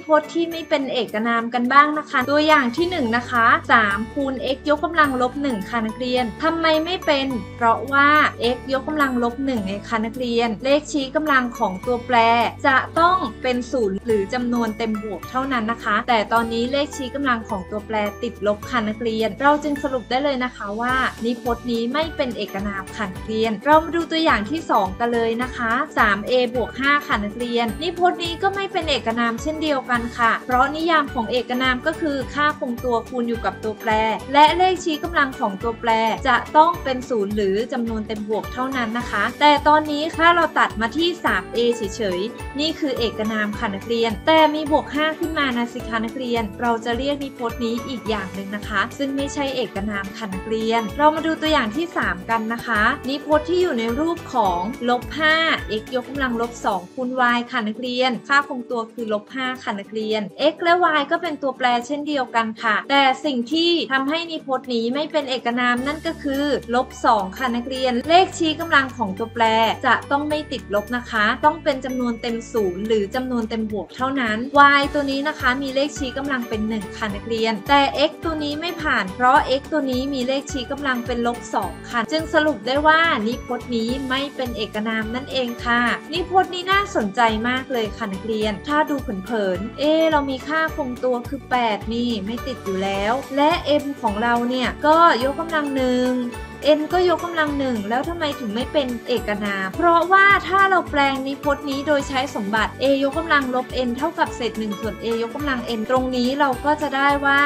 พจน์ที่ไม่เป็นเอกนามกันบ้างนะคะตัวอย่างที่1นะคะ3คูณ x ยกกำลังลบ1ค่ะนักเรียนทำไมไม่เป็นเพราะว่า x ยกกำลังลบ1ไงคะนักเรียนเลขชี้กำลังของตัวแปรจะต้องเป็น0หรือจำนวนเต็มบวกเท่านั้นนะคะแต่ตอนนี้เลขชี้กำลังของตัวแปรติดลบค่ะนักเรียนเราจึงสรุปได้เลยนะคะว่านิพจน์นี้ไม่เป็นเอกนามค่ะนักเรียนเรามาดูตัวอย่างที่2กันเลยนะคะ 3a บวก5ค่ะนักเรียนนิพจน์นี้ก็ไม่เป็นเอกนามเช่นเดียวกันค่ะเพราะนิยามของเอกนามก็คือค่าคงตัวคูณอยู่กับตัวแปรและเลขชี้กำลังของตัวแปรจะต้องเป็น0หรือจำนวนเต็มบวกเท่านั้นนะคะแต่ตอนนี้ถ้าเราตัดมาที่ 3a เฉยๆนี่คือเอกนามค่ะนักเรียนแต่มีบวก5ขึ้นมานะสิคะนักเรียนเราจะเรียกนิพจน์นี้อีกอย่างหนึ่งนะคะซึ่งไม่ใช่เอกนามค่ะนักเรียนเรามาดูตัวอย่างที่3กันนะคะนิพจน์ที่อยู่ในรูปของลบ5 x ยกกำลังลบ2คูณ y ค่ะนักเรียนค่าคงตัวคือลบ5ค่ะนักเรียน x และ y ก็เป็นตัวแปรเช่นเดียวกันค่ะแต่สิ่งที่ทำให้นิพจน์นี้ไม่เป็นเอกนามนั่นก็คือลบ2ค่ะนักเรียนเลขชี้กำลังของตัวแปรจะต้องไม่ติดลบนะคะต้องเป็นจำนวนเต็ม0หรือจำนวนเต็มบวกเท่านั้น y ตัวนี้นะคะมีเลขชี้กำลังเป็น1ค่ะนักเรียนแต่ x ตัวนี้ไม่ผ่านเพราะ x ตัวนี้มีเลขชี้กำลังเป็นลบ2ค่ะจึงสรุปได้ว่านิพจน์นี้ไม่เป็นเอกนามนั่นเองค่ะนิพจน์นี้น่าสนใจมากเลยค่ะนักเรียนถ้าดูเผินๆเรามีค่าคงตัวคือ8นี่ไม่ติดอยู่แล้วและ m ของเราเนี่ยก็ยกกำลัง1n ก็ยกกำลัง1แล้วทำไมถึงไม่เป็นเอกนามเพราะว่าถ้าเราแปลงนิพจน์นี้โดยใช้สมบัติ a ยกกำลังลบ n เท่ากับเศษ1ส่วน a ยกกำลัง n ตรงนี้เราก็จะได้ว่า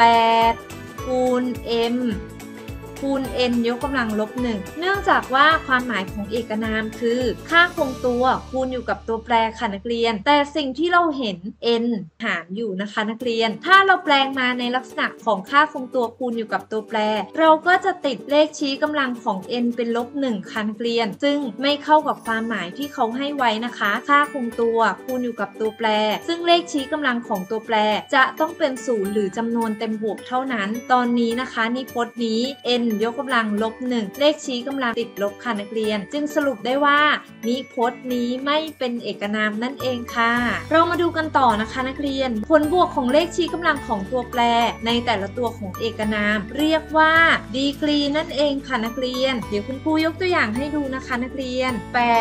8คูณ mคูณ n ยกกำลังลบ1เนื่องจากว่าความหมายของเอกนามคือค่าคงตัวคูณอยู่กับตัวแปรค่ะนักเรียนแต่สิ่งที่เราเห็น n หารอยู่นะคะนักเรียนถ้าเราแปลงมาในลักษณะของค่าคงตัวคูณอยู่กับตัวแปรเราก็จะติดเลขชี้กำลังของ n เป็นลบ1ค่ะนักเรียนซึ่งไม่เข้ากับความหมายที่เขาให้ไว้นะคะค่าคงตัวคูณอยู่กับตัวแปรซึ่งเลขชี้กำลังของตัวแปรจะต้องเป็น0หรือจำนวนเต็มบวกเท่านั้นตอนนี้นะคะนิพจน์นี้ nยกกำลังลบ1เลขชี้กำลังติดลบค่ะนักเรียนจึงสรุปได้ว่านิพจน์นี้ไม่เป็นเอกนามนั่นเองค่ะเรามาดูกันต่อนะคะนักเรียนผลบวกของเลขชี้กำลังของตัวแปรในแต่ละตัวของเอกนามเรียกว่าดีกรีนั่นเองค่ะนักเรียนเดี๋ยวคุณครูยกตัวอย่างให้ดูนะคะนักเรียน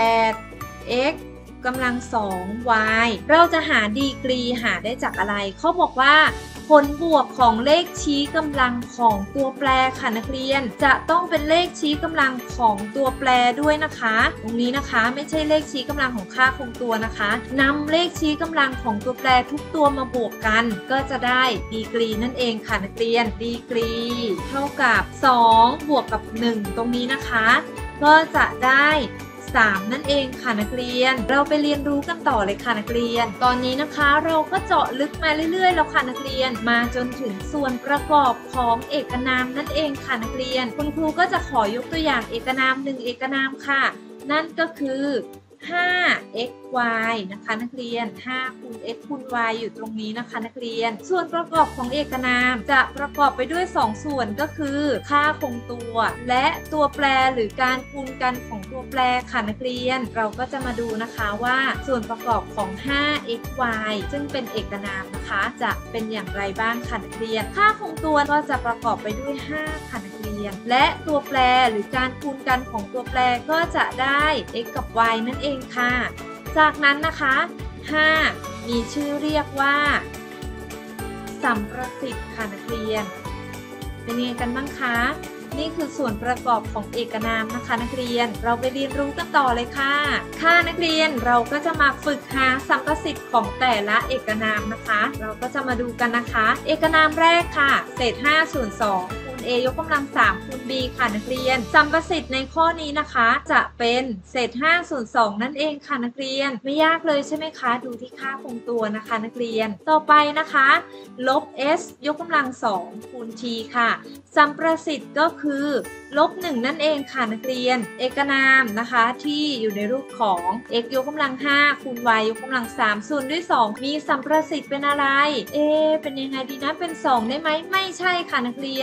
8x กำลัง2 y เราจะหาดีกรีหาได้จากอะไรเขาบอกว่าผลบวกของเลขชี้กำลังของตัวแปรค่ะนักเรียนจะต้องเป็นเลขชี้กำลังของตัวแปรด้วยนะคะตรงนี้นะคะไม่ใช่เลขชี้กำลังของค่าคงตัวนะคะนำเลขชี้กำลังของตัวแปรทุกตัวมาบวกกันก็จะได้ดีกรีนั่นเองค่ะนักเรียนดีกรีเท่ากับ2บวกกับ1ตรงนี้นะคะก็จะได้3นั่นเองค่ะนักเรียนเราไปเรียนรู้กันต่อเลยค่ะนักเรียนตอนนี้นะคะเราก็เจาะลึกมาเรื่อยๆแล้วค่ะนักเรียนมาจนถึงส่วนประกอบของเอกนามนั่นเองค่ะนักเรียนคุณครูก็จะขอยกตัวอย่างเอกนาม1เอกนามค่ะนั่นก็คือ5xy นะคะนักเรียน5คูณ x คูณ y อยู่ตรงนี้นะคะนักเรียนส่วนประกอบของเอกนามจะประกอบไปด้วย2ส่วนก็คือค่าคงตัวและตัวแปรหรือการคูณกันของตัวแปรค่ะนักเรียนเราก็จะมาดูนะคะว่าส่วนประกอบของ 5xy ซึ่งเป็นเอกนามนะคะจะเป็นอย่างไรบ้างค่ะนักเรียนค่าคงตัวก็จะประกอบไปด้วย5ค่ะนักเรียนและตัวแปรหรือการคูณกันของตัวแปรก็จะได้ x กับ y นั่นเองค่ะจากนั้นนะคะ5มีชื่อเรียกว่าสัมประสิทธิ์ค่ะนักเรียนเป็นยังไงกันบ้างคะนี่คือส่วนประกอบของเอกนามนะคะนักเรียนเราไปเรียนรู้กันต่อเลยค่ะนักเรียนเราก็จะมาฝึกหาสัมประสิทธิ์ของแต่ละเอกนามนะคะเราก็จะมาดูกันนะคะเอกนามแรกค่ะเศษ5ส่วน2a ยกกำลัง3คูณ b ค่ะนักเรียนสัมประสิทธิ์ในข้อนี้นะคะจะเป็นเศษ5ส่วน2นั่นเองค่ะนักเรียนไม่ยากเลยใช่ไหมคะดูที่ค่าคงตัวนะคะนักเรียนต่อไปนะคะลบ s ยกกำลัง2คูณ t ค่ะสัมประสิทธิ์ก็คือลบ1นั่นเองค่ะนักเรียนเอกนามนะคะที่อยู่ในรูปของ x ยกกำลัง5คูณ y ยกกำลัง3ส่วนด้วย2มีสัมประสิทธิ์เป็นอะไรเป็นยังไงดีนะเป็น2ได้ไหมไม่ใช่ค่ะนักเรียนเป็น1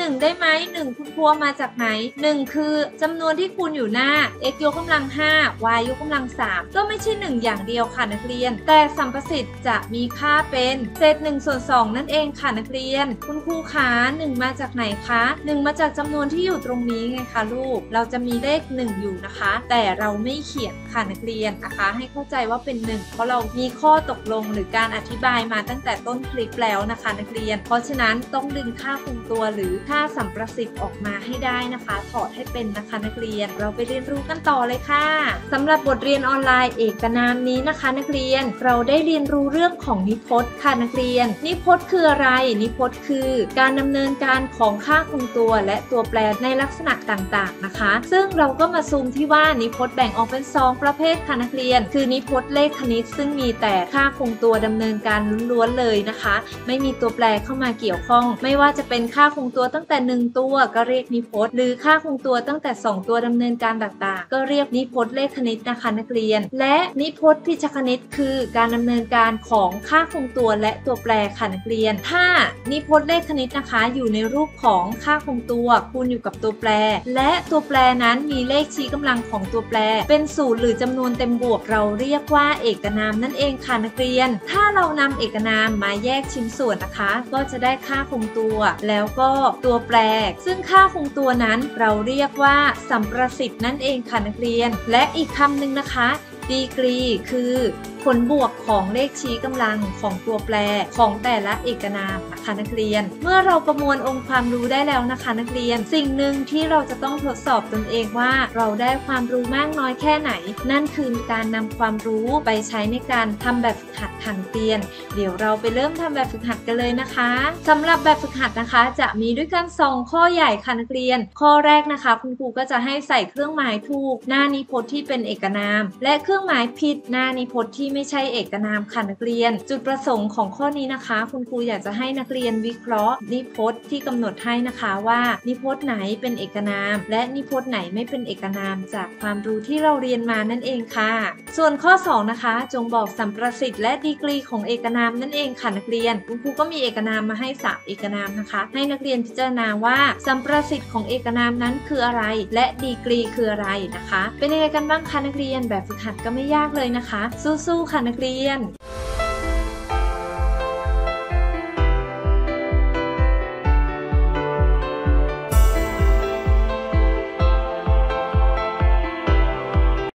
1ได้ไหม1คุณครูมาจากไหน1คือจำนวนที่คูณอยู่หน้า x ยกกำลัง5 y ยกกำลัง3ก็ไม่ใช่1อย่างเดียวค่ะนักเรียนแต่สัมประสิทธิ์จะมีค่าเป็นเศษ1ส่วน2นั่นเองค่ะนักเรียนคุณครูคะ1มาจากไหนคะ1มาจากจำนวนที่อยู่ตรงนี้ไงคะลูกเราจะมีเลข1อยู่นะคะแต่เราไม่เขียนค่ะนักเรียนนะคะให้เข้าใจว่าเป็น1เพราะเรามีข้อตกลงหรือการอธิบายมาตั้งแต่ต้นคลิปแล้วนะคะนักเรียนเพราะฉะนั้นต้องดึงค่าคงตัวหรือค่าสัมประสิทธิ์ออกมาให้ได้นะคะถอดให้เป็นนะคะนักเรียนเราไปเรียนรู้กันต่อเลยค่ะสำหรับบทเรียนออนไลน์เอกนามนี้นะคะนักเรียนเราได้เรียนรู้เรื่องของนิพจน์ค่ะนักเรียนนิพจน์คืออะไรนิพจน์คือการดำเนินการของค่าคงตัวและตัวแปรในลักษณะต่างๆนะคะซึ่งเราก็มาซูมที่ว่านิพจน์แบ่งออกเป็น2ประเภทค่ะนักเรียนคือนิพจน์เลขคณิตซึ่งมีแต่ค่าคงตัวดำเนินการล้วนๆเลยนะคะไม่มีตัวแปรเข้ามาเกี่ยวข้องไม่ว่าจะเป็นค่าคงตัวตั้งแต่1ตัวก็เรียกนิพจน์หรือค่าคงตัวตั้งแต่2ตัวดำเนินการต่างๆก็เรียกนิพจน์เลขคณิตนะคะนักเรียนและนิพจน์พิชคณิตคือการดำเนินการของค่าคงตัวและตัวแปรค่ะนักเรียนถ้านิพจน์เลขคณิตนะคะอยู่ในรูปของค่าคงตัวคูณอยู่กับตัวแปรและตัวแปรนั้นมีเลขชี้กำลังของตัวแปรเป็นศูนย์หรือจำนวนเต็มบวกเราเรียกว่าเอกนามนั่นเองค่ะนักเรียนถ้าเรานำเอกนามมาแยกชิ้นส่วนนะคะก็จะได้ค่าคงตัวแล้วก็ตัวแปรซึ่งค่าคงตัวนั้นเราเรียกว่าสัมประสิทธิ์นั่นเองค่ะนักเรียนและอีกคำหนึ่งนะคะดีกรีคือผลบวกของเลขชี้กำลังของตัวแปรของแต่ละเอกนามนะคะนักเรียนเมื่อเราประมวลองค์ความรู้ได้แล้วนะคะนักเรียนสิ่งหนึ่งที่เราจะต้องทดสอบตนเองว่าเราได้ความรู้มากน้อยแค่ไหนนั่นคือการนำความรู้ไปใช้ในการทำแบบฝึกหัดค่ะนักเรียนเดี๋ยวเราไปเริ่มทำแบบฝึกหัดกันเลยนะคะสำหรับแบบฝึกหัดนะคะจะมีด้วยกัน2ข้อใหญ่ค่ะนักเรียนข้อแรกนะคะคุณครูก็จะให้ใส่เครื่องหมายถูกหน้านิพจน์ที่เป็นเอกนามและเครื่องหมายผิดหน้านิพจน์ที่ไม่ใช่เอกนามค่ะนักเรียนจุดประสงค์ของข้อนี้นะคะคุณครูอยากจะให้นักเรียนวิเคราะห์นิพจน์ที่กำหนดให้นะคะว่านิพจน์ไหนเป็นเอกนามและนิพจน์ไหนไม่เป็นเอกนามจากความรู้ที่เราเรียนมานั่นเองค่ะส่วนข้อ2นะคะจงบอกสัมประสิทธิ์และดีกรีของเอกนามนั่นเองค่ะนักเรียนคุณครูก็มีเอกนามมาให้3เอกนามนะคะให้นักเรียนพิจารณาว่าสัมประสิทธิ์ของเอกนามนั้นคืออะไรและดีกรีคืออะไรนะคะเป็นยังไงกันบ้างคะนักเรียนแบบฝึกหัดก็ไม่ยากเลยนะคะสู้ๆค่ะนักเรียน